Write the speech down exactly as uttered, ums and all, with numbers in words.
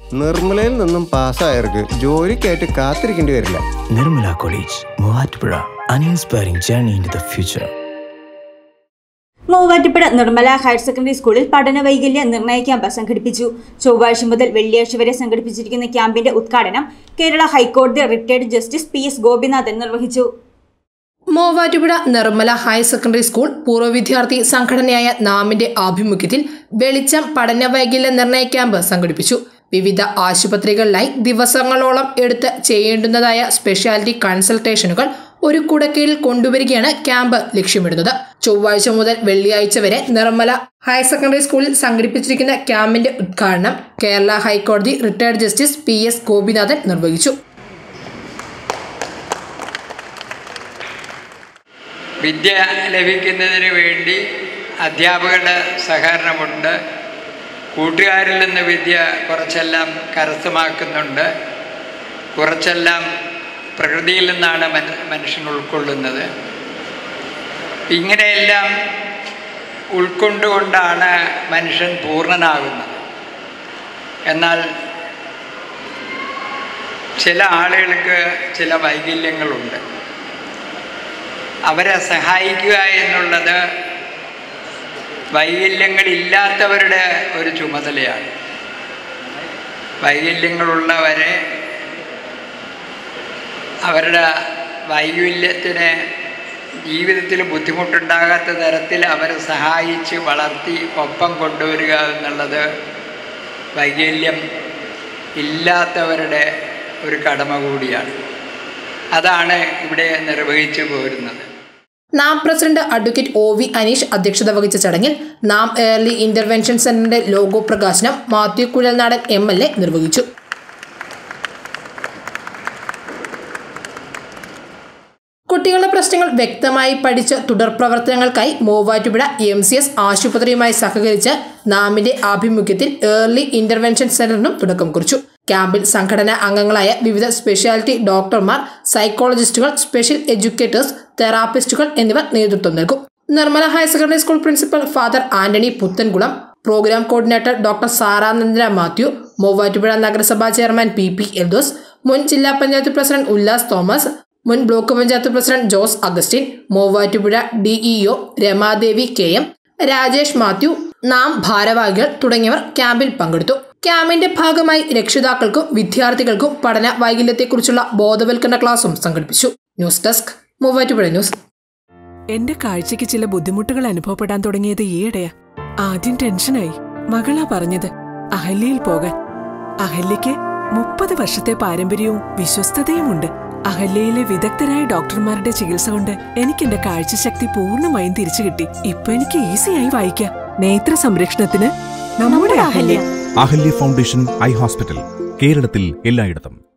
നിർമ്മലയിൽ നിന്നും പാസ്സായവർക്ക് ജോലിക്കായിട്ട് കാത്തിരിക്കേണ്ടി വരില്ല. Nirmala college, Muvattupuzha. An inspiring journey into the future. Muvattupuzha Nirmala higher secondary സ്കൂളിൽ പഠന വൈകല്യ നിർണയ ക്യാമ്പ് സംഘടിപ്പിച്ചു. ചൊവ്വാഴ്ച മുതൽ വെള്ളിയാഴ്ച വരെ സംഘടിപ്പിച്ചിരിക്കുന്ന ക്യാമ്പിന്റെ ഉദ്ഘാടനം കേരള ഹൈക്കോടതി retired justice P S Gopinathan നിർവഹിച്ചു. Muvattupuzha Nirmala higher secondary school പൂർവ്വ വിദ്യാർത്ഥി സംഘടനയായ നാമിന്റെ ആഭിമുഖ്യത്തിൽ വെളിച്ചം പഠന വൈകല്യ നിർണയ ക്യാമ്പ് സംഘടിപ്പിച്ചു. വിവിധ ആശുപത്രികളിലായി ദിവസങ്ങളോളം എടുത്ത് ചെയ്യേണ്ടുന്നതായ സ്പെഷ്യാലിറ്റി കൺസൾട്ടേഷനുകൾ ഒരു കുടക്കീഴിൽ കൊണ്ടുവരികയാണ് ക്യാമ്പ് ലക്ഷ്യമിടുന്നത്. ചൊവ്വാഴ്ച മുതൽ വെള്ളിയാഴ്ച വരെ നിർമ്മല ഹയർ സെക്കൻഡറി സ്കൂളിൽ സംഘടിപ്പിച്ചിരിക്കുന്ന ക്യാമ്പിന്റെ ഉദ്ഘാടനം കേരള ഹൈക്കോടതി retired justice P S Gopinathan നിർവഹിച്ചു. വിദ്യ ലഭിക്കുന്നതിന് വേണ്ടി അധ്യാപകരുടെ സഹകരണമുണ്ട്. കൂട്ടുകാരിൽ നിന്ന് വിദ്യ കുറച്ചെല്ലാം കരസ്ഥമാക്കുന്നുണ്ട്. കുറച്ചെല്ലാം പ്രകൃതിയിൽ നിന്നാണ് മനുഷ്യൻ ഉൾക്കൊള്ളുന്നത്. ഇങ്ങനെയെല്ലാം ഉൾക്കൊണ്ടുകൊണ്ടാണ് മനുഷ്യൻ പൂർണ്ണനാകുന്നത്. എന്നാൽ ചില ആളുകൾക്ക് ചില വൈകല്യങ്ങളുണ്ട്. അവരെ സഹായിക്കുക എന്നുള്ളത് വൈകല്യങ്ങളില്ലാത്തവരുടെ ഒരു ചുമതലയാണ്. വൈകല്യങ്ങളുള്ളവരെ അവരുടെ വൈകല്യത്തിന് ജീവിതത്തിൽ ബുദ്ധിമുട്ടുണ്ടാകാത്ത തരത്തിൽ അവരെ സഹായിച്ച് വളർത്തി ഒപ്പം കൊണ്ടുവരിക എന്നുള്ളത് വൈകല്യം ഇല്ലാത്തവരുടെ ഒരു കടമ കൂടിയാണ്. അതാണ് ഇവിടെ നിർവഹിച്ചു പോരുന്നത്. Naam president advocate O V Aneesh അധ്യക്ഷത വഹിച്ച ചടങ്ങിൽ നാം ഏർലി ഇന്റർവെൻഷൻ സെന്ററിന്റെ ലോഗോ പ്രകാശനം Mathew Kuzhalnadan M L A നിർവഹിച്ചു. കുട്ടികളുടെ പ്രശ്നങ്ങൾ വ്യക്തമായി പഠിച്ച് തുടർ പ്രവർത്തനങ്ങൾക്കായി മൂവാറ്റുപുഴ എം സി എസ് ആശുപത്രിയുമായി സഹകരിച്ച് നാമിന്റെ ആഭിമുഖ്യത്തിൽ ഏർലി ഇന്റർവെൻഷൻ സെന്ററിനും തുടക്കം കുറിച്ചു. ക്യാമ്പിൽ സംഘടനാ അംഗങ്ങളായ വിവിധ സ്പെഷ്യാലിറ്റി ഡോക്ടർമാർ, സൈക്കോളജിസ്റ്റുകൾ, സ്പെഷ്യൽ എഡ്യൂക്കേറ്റേഴ്സ്, തെറാപ്പിസ്റ്റുകൾ എന്നിവർ നേതൃത്വം നൽകും. Nirmala higher secondary school principal father Antony Puthenkulam, programme coordinator doctor Saranandana Mathew, Muvattupuzha നഗരസഭാ ചെയർമാൻ പി പി എൽദോസ്, മുൻ ജില്ലാ പഞ്ചായത്ത് പ്രസിഡന്റ് ഉല്ലാസ് തോമസ്, മുൻ block panchayat president Jose Augustine, Muvattupuzha DEO Ramadevi K M, Rajesh Mathew, Naam ഭാരവാഹികൾ തുടങ്ങിയവർ ക്യാമ്പിൽ പങ്കെടുത്തു. ക്യാമ്പിന്റെ ഭാഗമായി രക്ഷിതാക്കൾക്കും വിദ്യാർത്ഥികൾക്കും പഠന വൈകല്യത്തെക്കുറിച്ചുള്ള ബോധവൽക്കരണ ക്ലാസും സംഘടിപ്പിച്ചു. News desk, Muvattupuzha news. എന്റെ കാഴ്ചയ്ക്ക് ചില ബുദ്ധിമുട്ടുകൾ അനുഭവപ്പെടാൻ തുടങ്ങിയത് ഈയിടെയാ. ആദ്യം ടെൻഷനായി. മകളാ പറഞ്ഞത് അഹല്യയിൽ പോകാൻ. അഹല്യയ്ക്ക് മുപ്പത് വർഷത്തെ പാരമ്പര്യവും വിശ്വസ്തതയുമുണ്ട്. അഹല്യയിലെ വിദഗ്ധരായ ഡോക്ടർമാരുടെ ചികിത്സ കൊണ്ട് എനിക്ക് എന്റെ കാഴ്ചശക്തി പൂർണ്ണമായും തിരിച്ചു കിട്ടി. ഇപ്പൊ എനിക്ക് ഈസിയായി വായിക്കാം. നേത്ര സംരക്ഷണത്തിന് നമ്മുടെ Ahalya. Ahalya foundation eye hospital, കേരളത്തിൽ എല്ലായിടത്തും.